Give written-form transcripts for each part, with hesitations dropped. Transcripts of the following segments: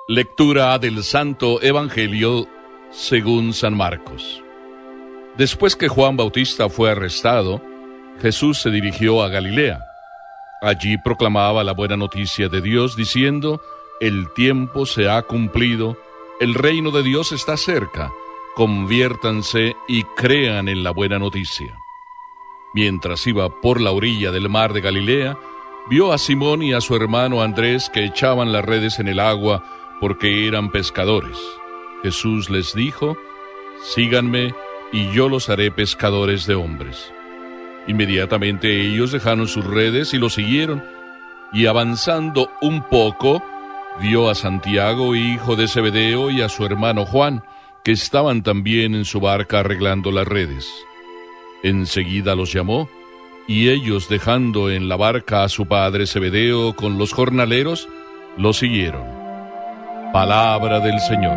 Lectura del Santo Evangelio según San Marcos. Después que Juan Bautista fue arrestado, Jesús se dirigió a Galilea. Allí proclamaba la buena noticia de Dios, diciendo: el tiempo se ha cumplido, el reino de Dios está cerca, conviértanse y crean en la buena noticia. Mientras iba por la orilla del mar de Galilea, vio a Simón y a su hermano Andrés que echaban las redes en el agua porque eran pescadores. Jesús les dijo: síganme y yo los haré pescadores de hombres. Inmediatamente ellos dejaron sus redes y lo siguieron, y avanzando un poco, vio a Santiago, hijo de Zebedeo, y a su hermano Juan, que estaban también en su barca arreglando las redes. Enseguida los llamó, y ellos, dejando en la barca a su padre Zebedeo con los jornaleros, lo siguieron. Palabra del Señor.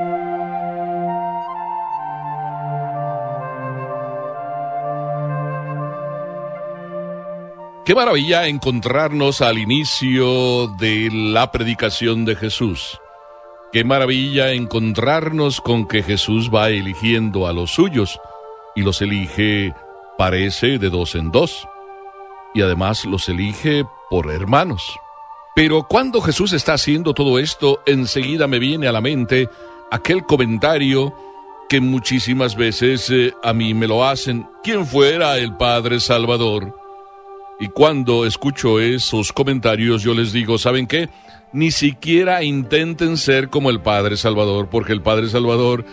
Qué maravilla encontrarnos al inicio de la predicación de Jesús. Qué maravilla encontrarnos con que Jesús va eligiendo a los suyos, y los elige, parece, de dos en dos, y además los elige por hermanos. Pero cuando Jesús está haciendo todo esto, enseguida me viene a la mente aquel comentario que muchísimas veces a mí me lo hacen: ¿quién fuera el Padre Salvador? Y cuando escucho esos comentarios, yo les digo: ¿saben qué? Ni siquiera intenten ser como el Padre Salvador, porque el Padre Salvador,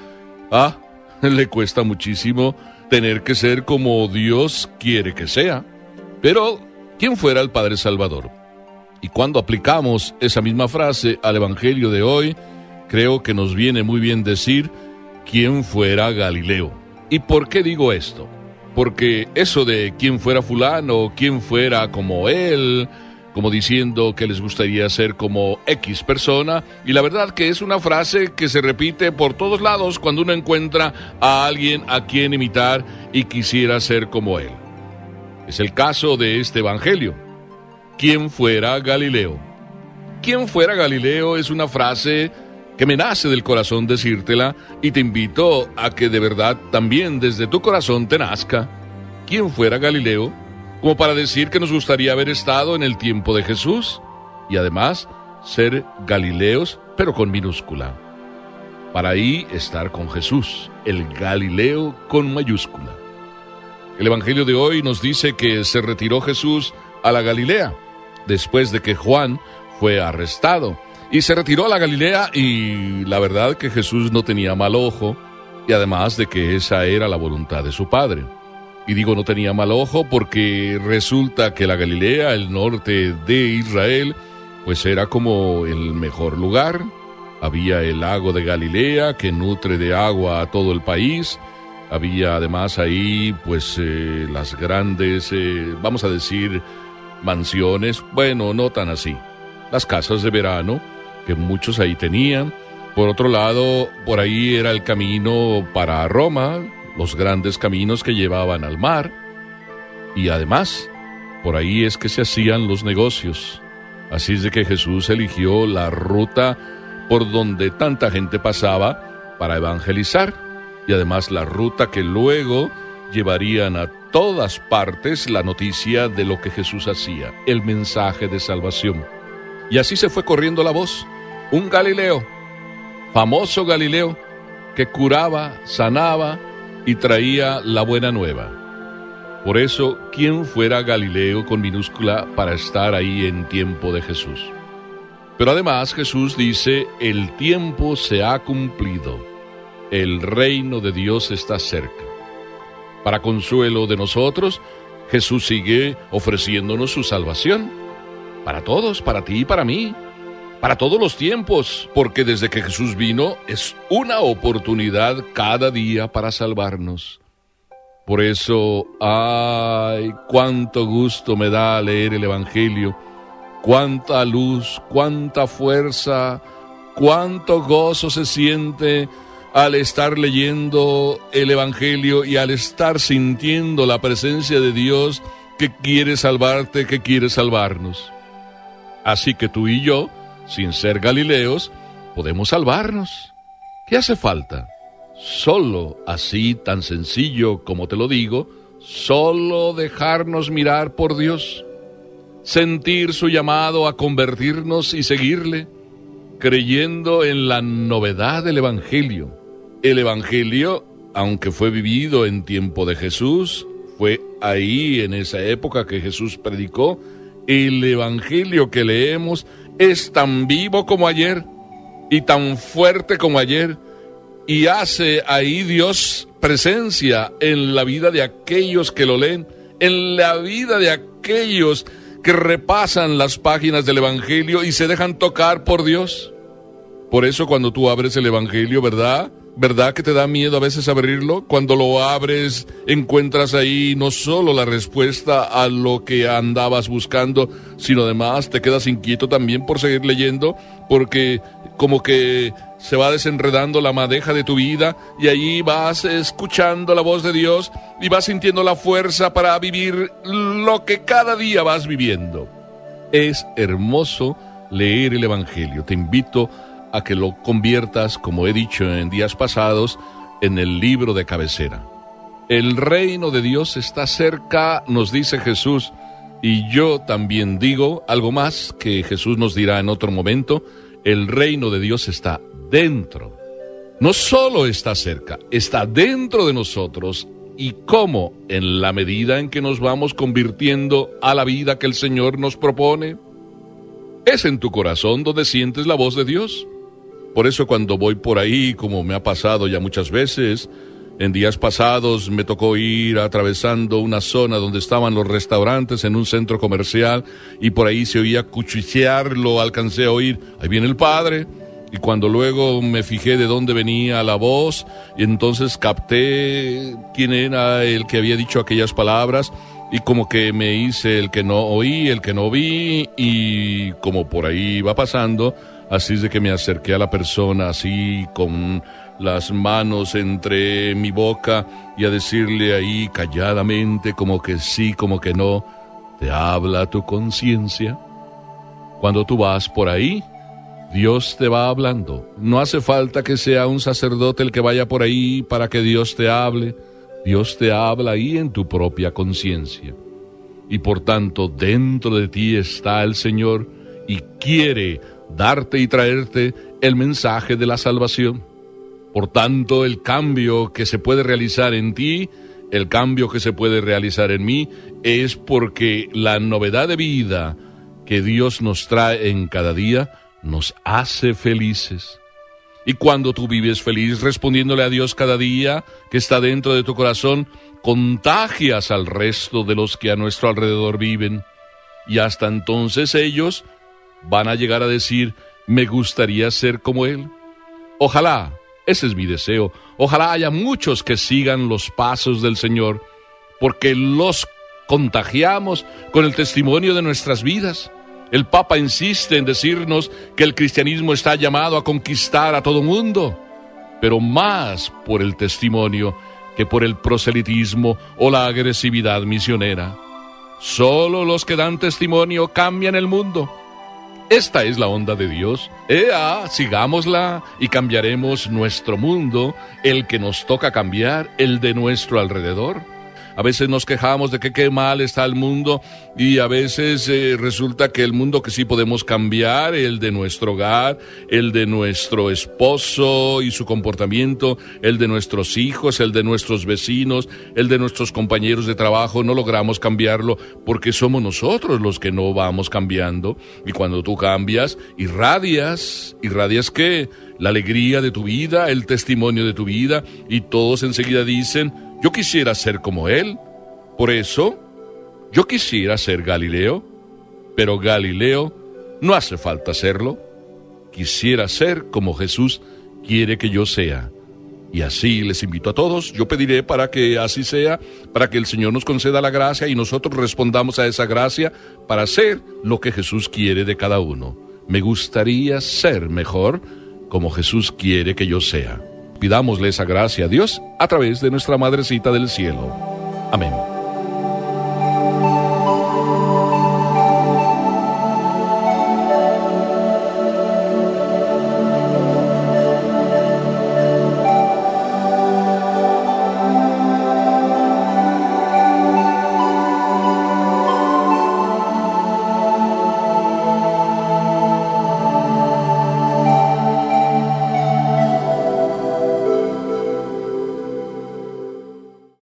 le cuesta muchísimo tener que ser como Dios quiere que sea. Pero, ¿quién fuera el Padre Salvador? Y cuando aplicamos esa misma frase al Evangelio de hoy, creo que nos viene muy bien decir: ¿quién fuera Galileo? ¿Y por qué digo esto? Porque eso de quién fuera fulano, quién fuera como él, como diciendo que les gustaría ser como X persona, y la verdad que es una frase que se repite por todos lados cuando uno encuentra a alguien a quien imitar y quisiera ser como él. Es el caso de este Evangelio. ¿Quién fuera Galileo? ¿Quién fuera Galileo? Es una frase que me nace del corazón decírtela, y te invito a que de verdad también desde tu corazón te nazca. ¿Quién fuera Galileo? Como para decir que nos gustaría haber estado en el tiempo de Jesús, y además ser Galileos, pero con minúscula. Para ahí estar con Jesús, el Galileo con mayúscula. El Evangelio de hoy nos dice que se retiró Jesús a la Galilea, después de que Juan fue arrestado. Y se retiró a la Galilea, y la verdad que Jesús no tenía mal ojo, y además de que esa era la voluntad de su Padre. Y digo no tenía mal ojo porque resulta que la Galilea, el norte de Israel, pues era como el mejor lugar. Había el lago de Galilea que nutre de agua a todo el país. Había además ahí pues las grandes, vamos a decir, mansiones, bueno, no tan así, las casas de verano que muchos ahí tenían. Por otro lado, por ahí era el camino para Roma, los grandes caminos que llevaban al mar, y además, por ahí es que se hacían los negocios. Así es de que Jesús eligió la ruta por donde tanta gente pasaba para evangelizar, y además la ruta que luego llevarían a todas partes la noticia de lo que Jesús hacía, el mensaje de salvación. Y así se fue corriendo la voz. Un Galileo, famoso Galileo, que curaba, sanaba y traía la buena nueva. Por eso, ¿quién fuera Galileo con minúscula para estar ahí en tiempo de Jesús? Pero además Jesús dice: el tiempo se ha cumplido, el reino de Dios está cerca. Para consuelo de nosotros, Jesús sigue ofreciéndonos su salvación. Para todos, para ti y para mí. Para todos los tiempos, porque desde que Jesús vino es una oportunidad cada día para salvarnos. Por eso, cuánto gusto me da leer el Evangelio, cuánta luz, cuánta fuerza, cuánto gozo se siente al estar leyendo el Evangelio y al estar sintiendo la presencia de Dios que quiere salvarte, que quiere salvarnos. Así que tú y yo, sin ser Galileos, podemos salvarnos. ¿Qué hace falta? Solo así, tan sencillo como te lo digo, solo dejarnos mirar por Dios, sentir su llamado a convertirnos y seguirle, creyendo en la novedad del Evangelio. El Evangelio, aunque fue vivido en tiempo de Jesús, fue ahí en esa época que Jesús predicó, el Evangelio que leemos es tan vivo como ayer y tan fuerte como ayer, y hace ahí Dios presencia en la vida de aquellos que lo leen, en la vida de aquellos que repasan las páginas del Evangelio y se dejan tocar por Dios. Por eso cuando tú abres el Evangelio, ¿verdad que te da miedo a veces abrirlo? Cuando lo abres, encuentras ahí no solo la respuesta a lo que andabas buscando, sino además te quedas inquieto también por seguir leyendo, porque como que se va desenredando la madeja de tu vida y ahí vas escuchando la voz de Dios y vas sintiendo la fuerza para vivir lo que cada día vas viviendo. Es hermoso leer el Evangelio. Te invito a que lo conviertas, como he dicho en días pasados, en el libro de cabecera. El reino de Dios está cerca, nos dice Jesús, y yo también digo algo más que Jesús nos dirá en otro momento. El reino de Dios está dentro. No solo está cerca, está dentro de nosotros. ¿Y cómo? En la medida en que nos vamos convirtiendo a la vida que el Señor nos propone. Es en tu corazón donde sientes la voz de Dios. Por eso cuando voy por ahí, como me ha pasado ya muchas veces, en días pasados me tocó ir atravesando una zona donde estaban los restaurantes en un centro comercial y por ahí se oía cuchichear, lo alcancé a oír, ahí viene el Padre. Y cuando luego me fijé de dónde venía la voz, y entonces capté quién era el que había dicho aquellas palabras, y como que me hice el que no oí, el que no vi, y como por ahí iba pasando, así es de que me acerqué a la persona así con las manos entre mi boca y a decirle ahí calladamente, como que sí, como que no, ¿te habla tu conciencia? Cuando tú vas por ahí, Dios te va hablando. No hace falta que sea un sacerdote el que vaya por ahí para que Dios te hable. Dios te habla ahí en tu propia conciencia. Y por tanto, dentro de ti está el Señor y quiere darte y traerte el mensaje de la salvación. Por tanto, el cambio que se puede realizar en ti, el cambio que se puede realizar en mí, es porque la novedad de vida que Dios nos trae en cada día nos hace felices. Y cuando tú vives feliz respondiéndole a Dios cada día que está dentro de tu corazón, contagias al resto de los que a nuestro alrededor viven. Y hasta entonces ellos van a llegar a decir, me gustaría ser como Él. Ojalá, ese es mi deseo, ojalá haya muchos que sigan los pasos del Señor, porque los contagiamos con el testimonio de nuestras vidas. El Papa insiste en decirnos que el cristianismo está llamado a conquistar a todo mundo, pero más por el testimonio que por el proselitismo o la agresividad misionera. Solo los que dan testimonio cambian el mundo. Esta es la onda de Dios. Sigámosla y cambiaremos nuestro mundo, el que nos toca cambiar, el de nuestro alrededor. A veces nos quejamos de que qué mal está el mundo y a veces resulta que el mundo que sí podemos cambiar, el de nuestro hogar, el de nuestro esposo y su comportamiento, el de nuestros hijos, el de nuestros vecinos, el de nuestros compañeros de trabajo, no logramos cambiarlo porque somos nosotros los que no vamos cambiando. Y cuando tú cambias, irradias ¿qué? La alegría de tu vida, el testimonio de tu vida, y todos enseguida dicen, yo quisiera ser como él. Por eso, yo quisiera ser Galileo, pero Galileo no hace falta serlo. Quisiera ser como Jesús quiere que yo sea. Y así les invito a todos, yo pediré para que así sea, para que el Señor nos conceda la gracia y nosotros respondamos a esa gracia para hacer lo que Jesús quiere de cada uno. Me gustaría ser mejor como Jesús quiere que yo sea. Pidámosle esa gracia a Dios a través de nuestra Madrecita del Cielo. Amén.